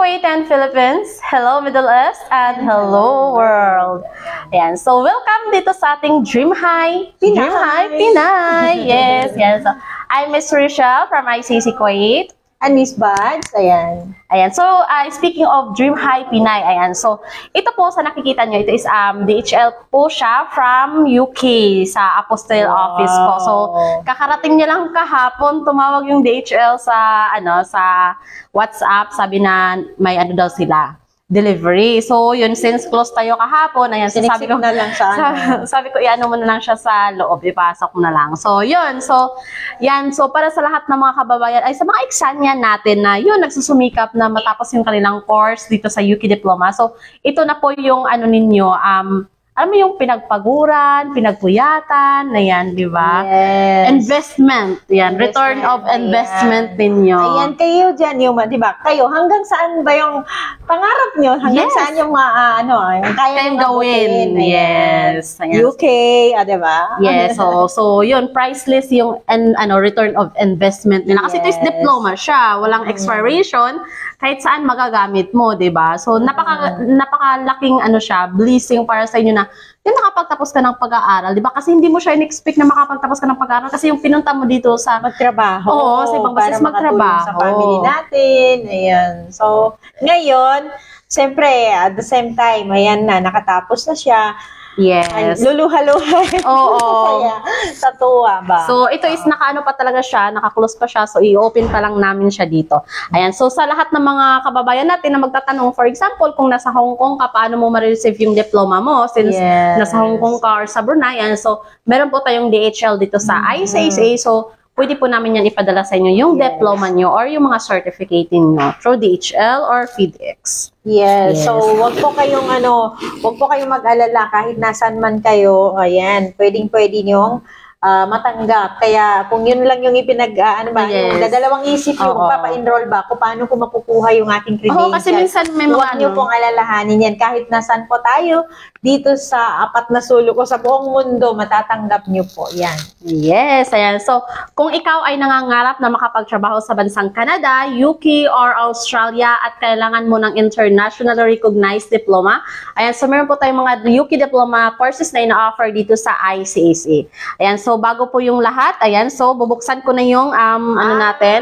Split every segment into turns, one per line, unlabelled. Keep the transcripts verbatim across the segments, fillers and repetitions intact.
Kuwait and Philippines, hello Middle East, and hello world. Ayan, so welcome dito sa ating Dream High, Pinay. Dream High Pinay. Yes, yes. So, I'm Miss Rochelle from I C C Kuwait.
And Miss Buds, ayan.
Ayan, so uh, speaking of Dream High Pinay, ayan, so ito po sa nakikita nyo, ito is um, D H L po siya from U K sa Apostille wow. Office po. So kakarating niya lang kahapon, tumawag yung D H L sa, ano, sa WhatsApp, sabi na may ano daw sila. Delivery. So, yun, since close tayo kahapon, ayan, so sabi ko,
na lang sa ano.
sabi ko, iano mo na lang siya sa loob, ipasok mo na lang. So, yun. So, yan. So, para sa lahat ng mga kababayan, ay sa mga eksanya natin na, yun, nagsusumikap na matapos yung kanilang course dito sa U K Diploma. So, ito na po yung, ano ninyo, um, alam mo yung pinagpaguran, pinagpuyatan, ayan, di ba?
Yes.
Investment, yan, return of investment ninyo.
Ayan, kayo dyan, yung, di ba? Kayo, hanggang saan ba yung pangarap nyo? Hanggang yes. saan yung, uh, ano, yung kaya
yung gawin? Yes.
Ayan. U K, ah, di ba?
Yes, so, so yun, priceless yung, and, ano, return of investment nila. Kasi yes. ito is diploma siya, walang expiration, kahit saan magagamit mo, di ba? So, napaka, napakalaking, ano siya, blessing para sa inyo na yung nakapagtapos ka ng pag-aaral, di ba? Kasi hindi mo siya in-expect na makapagtapos ka ng pag-aaral kasi yung pinunta mo dito sa
magtrabaho.
Oo, sa ibang basis magtrabaho.
Sa family natin, ayan. So, ngayon, siyempre, at the same time, ayan na, nakatapos na siya.
Yes.
Luluha-luha.
Oo.
Saya. Sa tuwa ba?
So, ito is nakaano pa talaga siya, naka-close pa siya. So, i-open pa lang namin siya dito. Ayan. So, sa lahat ng mga kababayan natin na magtatanong, for example, kung nasa Hong Kong ka, paano mo ma-receive yung diploma mo? Since yes. nasa Hong Kong ka or sa Brunei. Ayan. So, meron po tayong D H L dito sa mm-hmm. I C C A. So, pwede po namin yan ipadala sa inyo yung yes. diploma nyo or yung mga certificate nyo through D H L or FedEx.
Yes. yes. So, wag po kayong ano, wag po kayong mag-alala kahit nasan man kayo. Ayan, pwedeng-pwede nyong uh, matanggap. Kaya kung yun lang yung ipinag uh, ano ba, yes. yung dadalawang isip yung papa-enroll ba kung paano ko makukuha yung ating credentials.
Oo, kasi minsan may mga
huwag nyo pong alalahanin yan. Kahit nasan po tayo, dito sa apat na sulok o sa buong mundo, matatanggap nyo po yan.
Yes, ayan. So, kung ikaw ay nangangarap na makapagtrabaho sa bansang Canada, U K, or Australia at kailangan mo ng internationally recognized diploma, ayan, so meron po tayong mga U K diploma courses na ina-offer dito sa I C S A. Ayan, so bago po yung lahat, ayan, so bubuksan ko na yung um, ano natin,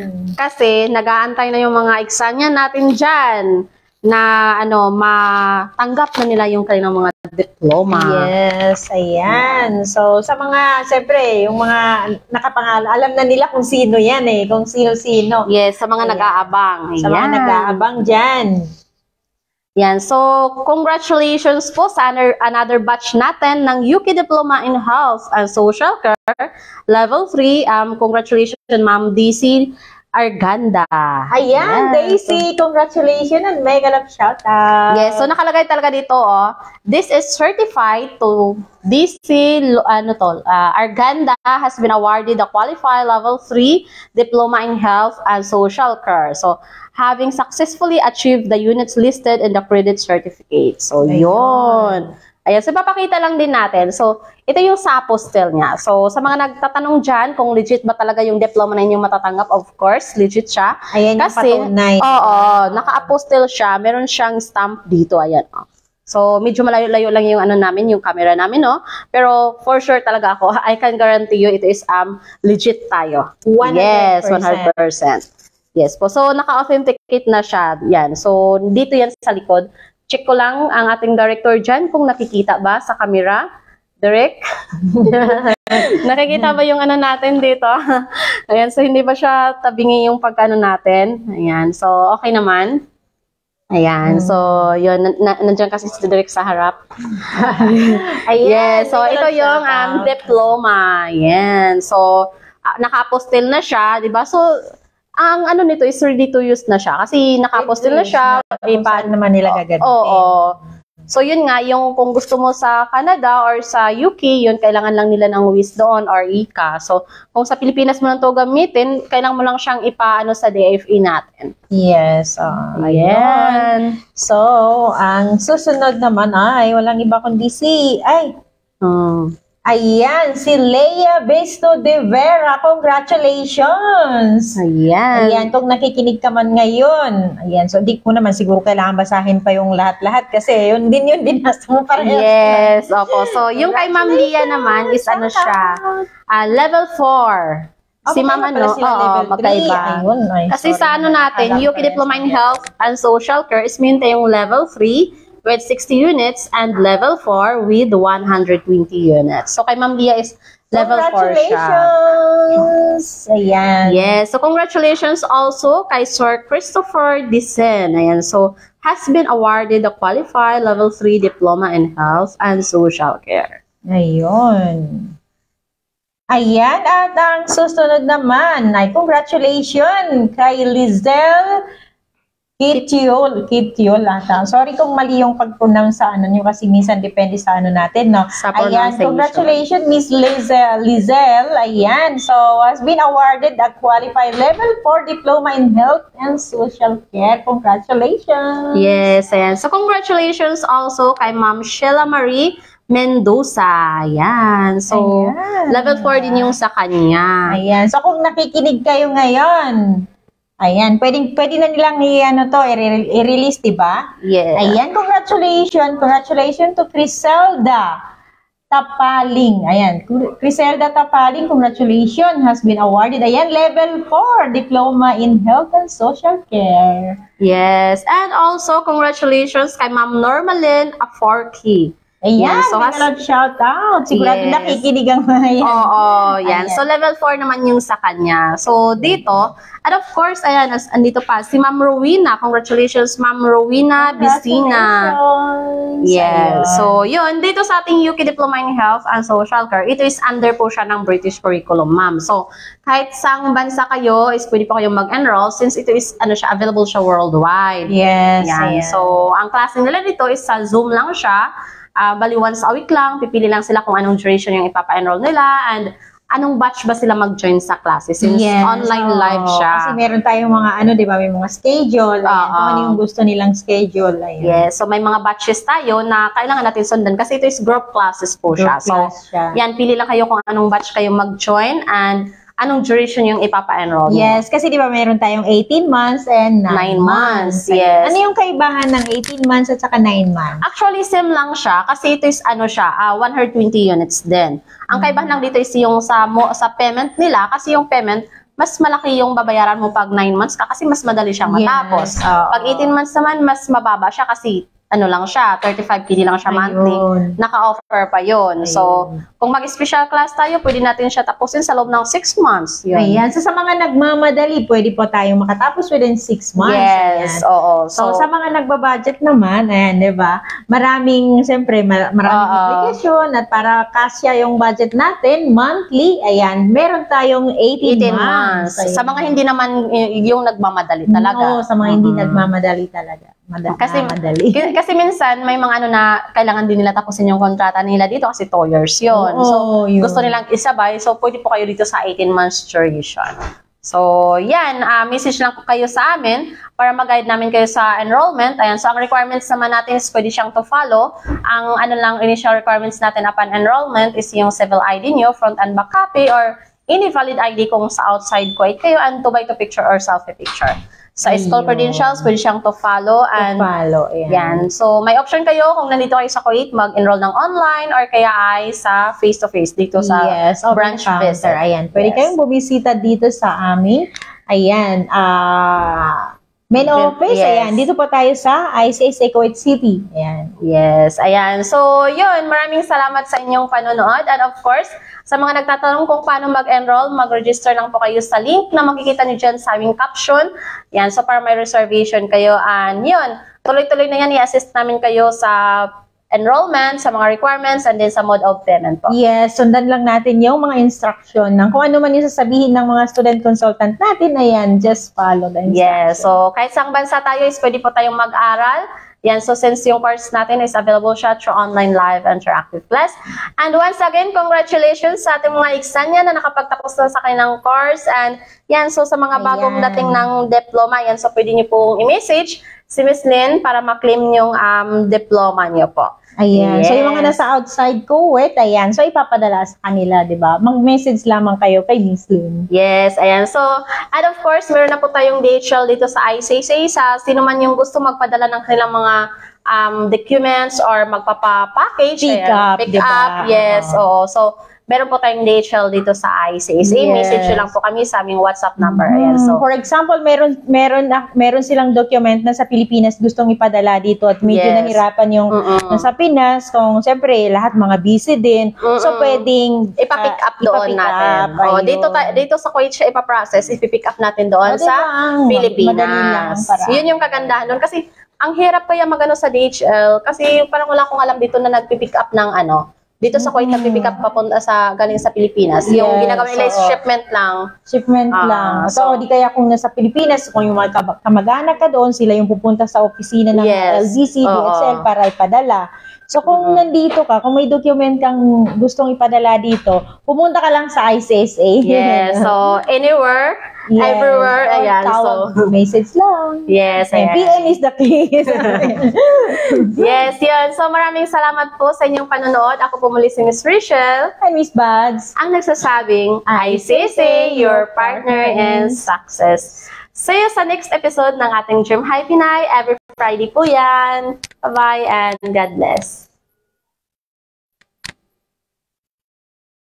kasi nag-aantay na yung mga eksanya natin dyan na ano matanggap na nila yung kanilang mga diploma.
Yes, ayan. So sa mga siyempre, yung mga nakapangalan, alam na nila kung sino yan eh, kung sino-sino.
Yes, sa mga nag-aabang.
Sa mga nag-aabang diyan.
Yan. So, congratulations po sa another, another batch natin ng U K Diploma in Health and Social Care Level three. Um congratulations Ma'am D C Arganda.
Ayan, yes. Daisy, congratulations and mega love shout out.
Yes, so nakalagay talaga dito, oh, this is certified to D C, ano to, uh, Arganda has been awarded the qualified level three diploma in health and social care. So, having successfully achieved the units listed in the credit certificate. So, Ayun. yun. Ayan, so papakita lang din natin. So, ito yung sa apostle niya. So, sa mga nagtatanong dyan, kung legit ba talaga yung diploma na inyong matatanggap, of course, legit siya.
Ayan yung
kasi,
patunay.
Oo, naka-apostle siya. Meron siyang stamp dito. Ayan, oh. So, medyo malayo-layo lang yung ano namin, yung camera namin, no? Pero, for sure talaga ako, I can guarantee you, ito is um legit tayo.
one hundred percent.
Yes, one hundred percent. Yes po. So, naka-authenticate na siya. Yan. So, dito yan sa likod. Check ko lang ang ating director dyan kung nakikita ba sa camera. Direct. Nakikita ba yung ano natin dito? Ayan, so hindi ba siya tabingi yung pagkano natin? Ayan, so okay naman. Ayan, so yun, na, nandiyan kasi si Direct sa harap. Ayan, yes, so ito yung um, diploma. Ayan, so uh, naka-apostil na siya, di ba? So, ang ano nito is ready to use na siya kasi naka-apostil na siya.
Kung saan naman nila gagamitin.
Oo. oo. So, yun nga, yung kung gusto mo sa Canada or sa U K, yun, kailangan lang nila ng W I S doon or I C A. So, kung sa Pilipinas mo lang ito gamitin, kailangan mo lang siyang ipaano sa D F E natin.
Yes. Uh, ayan. So, ang susunod naman ay walang iba kundi si, ay,
hmm.
Ayan, si Leia Besto de Vera. Congratulations!
Ayan.
Ayan, kung nakikinig ka man ngayon. Ayan, so di ko naman siguro kailangan basahin pa yung lahat-lahat kasi yun din yun, binasa mo parehas.
Yes, opo. So, yung kay Ma'am Lia naman is ano siya, uh, level four. Si Ma'am ano, oo, magkaiba.
Ayun, ay,
Kasi
sorry
sa ano
naman.
natin,
Akala
U
ko
K Diploma in Health and Social Care is minta yung level three with sixty units and level four with one hundred twenty units. So, kay Ma'am Lia is level four siya.
Congratulations! Ayan.
Yes. So, congratulations also kay Sir Christopher Dicen. Ayan. So, has been awarded the qualified level three Diploma in Health and Social Care.
Ayun. Ayan, at ang susunod naman ay congratulations kay Lizelle Kitiol. Kitiol ata. Sorry kung mali yung pag-pronounce sa ano nyo kasi minsan depende sa ano natin, no?
Sa
Ayan,
pronunciation.
congratulations Miss Lizelle. Lizelle, ayan. So, has been awarded a qualified level four Diploma in Health and Social Care. Congratulations!
Yes, ayan. So, congratulations also kay Ma'am Sheila Marie Mendoza. Ayan. So,
Ayan.
level four din yung sa kanya.
Ayan. So, kung nakikinig kayo ngayon, ayan, pwedeng, pwede na nilang i-ano to, i- i-release, diba?
Yes.
Ayan, congratulations. Congratulations to Criselda Tapaling. Ayan, Criselda Tapaling, congratulations, has been awarded. Ayan, level four, Diploma in Health and Social Care.
Yes. And also, congratulations kay Ma'am Normalyn Aforki.
Ayan,
Yes, so
may
has-
nalog shout out. Sigurado
Yes.
nakikinig ang mga yan.
Oo, yan.
Ayan.
So, level four naman yung sa kanya. So, dito, and of course, ayan, as, andito pa, si Ma'am Rowena. Congratulations, Ma'am Rowena Bisina.
Congratulations.
Yes.
Ayan.
So, yun. Dito sa ating U K Diploma in Health and Social Care, ito is under po siya ng British curriculum, ma'am. So, kahit saang bansa kayo, is pwede po kayong mag-enroll since ito is, ano siya, available siya worldwide.
Yes.
Yan.
ayan.
So, ang klase nila dito is sa Zoom lang siya. Uh, bali once a week lang, pipili lang sila kung anong duration yung ipapa-enroll nila and anong batch ba sila mag-join sa klase since
Yes,
online
oo.
live siya.
Kasi meron tayong mga ano, di ba, may mga schedule. Ayan,
Oo.
kung ano yung gusto nilang schedule. Ayan.
Yes, so may mga batches tayo na kailangan natin sundan kasi ito is group classes po siya.
Group
So,
class siya.
yan, pili lang kayo kung anong batch kayo mag-join and anong duration yung ipapa-enroll. mo.
Yes, kasi di ba meron tayong eighteen months and
Nine
nine,
months,
Ayan.
yes.
Ano yung kaibahan ng eighteen months at saka nine months?
Actually, same lang siya kasi ito is ano siya, ah, one hundred twenty units din. Ang kaibahan lang dito is yung sa, mo, sa payment nila kasi yung payment, mas malaki yung babayaran mo pag nine months ka kasi mas madali siyang matapos.
Yes, oo.
Pag eighteen months naman, mas mababa siya kasi ano lang siya, thirty-five K D lang siya monthly.
Ayun.
Naka-offer pa yon. So, kung mag-special class tayo, pwede natin siya tapusin sa loob ng six months. Yun.
Ayan. So, sa mga nagmamadali, pwede po tayong makatapos within six months.
Yes,
Ayan.
oo.
So, sa mga nagbabudget naman, ayan, di ba? Maraming, siyempre, ma- maraming
Oo.
application at para kasya yung budget natin, monthly, ayan, meron tayong eighteen,
eighteen
months.
months.
Ayan.
Sa mga hindi naman y- yung nagmamadali talaga.
No, sa mga hindi
Mhm.
nagmamadali talaga. Mada-
Kasi,
madali.
k- kasi minsan, may mga ano na kailangan din nila tapusin yung kontrata nila dito kasi two years yun.
Oo,
so,
yun.
gusto nilang isabay. So, pwede po kayo dito sa eighteen months duration. So, yan. ah, message lang po kayo sa amin para mag-guide namin kayo sa enrollment. Ayan. So, ang requirements naman natin is pwede siyang to follow. Ang ano lang, initial requirements natin upon enrollment is yung civil I D nyo, front and back copy, or any valid I D kung sa outside Kuwait kayo, and two by two picture or selfie picture. Sa school
Ayun.
credentials, pwede siyang to follow. And
follow, ayan.
yan. So, may option kayo kung nandito kayo sa Kuwait, mag-enroll ng online or kaya ay sa face-to-face dito sa
yes, open
branch
counter.
visit.
Ayan, pwede
Yes.
kayong bubisita dito sa amin. Ayan, ah, main office,
Yes.
ayan, dito po tayo sa I C S A Kuwait City. Ayan.
Yes, ayan. So, yun, maraming salamat sa inyong panonood. And of course, sa mga nagtatanong kung paano mag-enroll, mag-register lang po kayo sa link na makikita niyo dyan sa aming caption. Yan, so para may reservation kayo. And yun, tuloy-tuloy na yan, i-assist namin kayo sa enrollment, sa mga requirements, and then sa mode of payment po.
Yes, sundan lang natin yung mga instruction ng kung ano man yung sasabihin ng mga student consultant natin. Ayan, just follow the instruction.
Yes, so kahit saang bansa tayo is pwede po tayong mag-aral. Yan, so since yung course natin is available siya through online live interactive class. And once again, congratulations sa ating mga Iksanya na nakapagtapos na sa kanilang course. And yan, so sa mga bagong
Ayan.
dating ng diploma, yan, so pwede niyo pong i-message si Miss Lynn para ma-claim yung um, diploma niyo po.
Ayan. So, yung mga
Yes.
nasa outside Kuwait, ayan. So, ipapadala sa kanila, di ba? Mag-message lamang kayo kay Miss Lynn.
Yes, ayan. So, and of course, meron na po tayong D H L dito sa I C C A. Sa sino man yung gusto magpadala ng kanilang mga um, documents or magpapa-package.
Pick
ayan.
up,
Pick
di ba?
up, yes. Oo. So, meron po tayong D H L dito sa I C C A.
Yes.
Message nyo lang po kami sa aming WhatsApp number. Ayan. So,
For example, meron meron na- meron silang document na sa Pilipinas gustong ipadala dito at medyo
Yes.
nahirapan yung
Mm-mm.
nasa Pinas kung siyempre lahat mga busy din. So
Mm-mm.
pwedeng
ipa-pick
ah,
up doon
ipa-pick
natin.
up,
Oh,
ayun.
dito ta- dito sa Kuwait siya ipa-process, ipi-pick up natin doon
Oh, diba?
sa
Ang
Pilipinas.
madali lang ang paraan.
Yun yung kagandahan doon kasi ang hirap kaya magano sa D H L kasi parang wala akong alam dito na nagpi-pick up ng ano. Dito sa Kuwait nagpi-pick up papunta sa galing sa Pilipinas. Yung
Yes,
ginagawa nila is
oo.
shipment lang.
Shipment
Ah,
lang.
so-
So, di kaya kung nasa Pilipinas, kung yung mga kab- kamag-anak ka doon, sila yung pupunta sa opisina ng
Yes.
L D C, D H L
Oo.
para ipadala. So, kung nandito ka, kung may document kang gustong ipadala dito, pumunta ka lang sa I C S A.
Yes. So anywhere,
Yes.
everywhere,
Or
ayan. So
tawag, message lang.
yes,
Ayan, P
ayan.
M is the key.
Yes, yun. So maraming salamat po sa inyong panonood. Ako po muli si Miss Rachel.
Hi, Miss Buds.
Ang nagsasabing, I C C A, your partner in success. See you sa next episode ng ating Dream High Pinay. Every Friday po yan. Bye-bye and God bless.